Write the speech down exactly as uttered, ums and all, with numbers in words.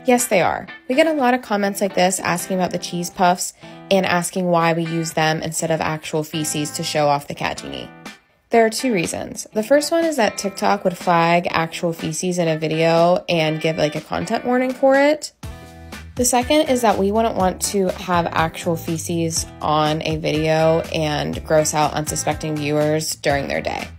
Yes, they are. We get a lot of comments like this asking about the Cheesepuffs and asking why we use them instead of actual feces to show off the CatGenie. There are two reasons. The first one is that TikTok would flag actual feces in a video and give like a content warning for it. The second is that we wouldn't want to have actual feces on a video and gross out unsuspecting viewers during their day.